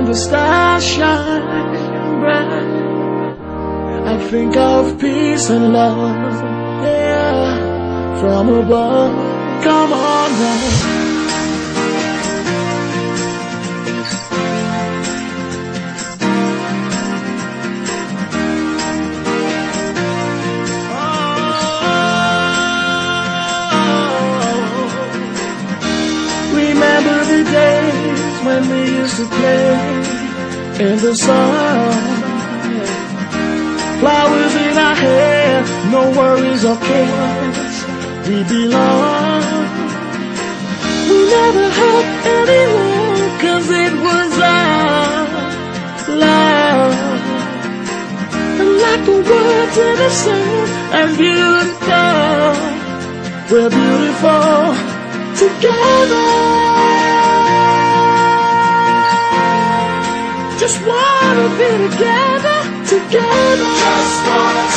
the stars shine bright, I think of peace and love, yeah, from above. Come on now. Remember the days when we used to play in the sun, flowers in our hair, no worries or cares, we belong. We never had any love, 'cause it was our love. And like the words in the song, and beautiful, we're beautiful together. Just wanna be together, together. Just wanna